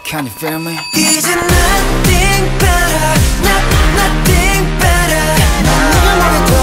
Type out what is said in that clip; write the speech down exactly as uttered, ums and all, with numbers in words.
Can you feel me? 이제 nothing better, not, nothing better. 너무 마음에 들어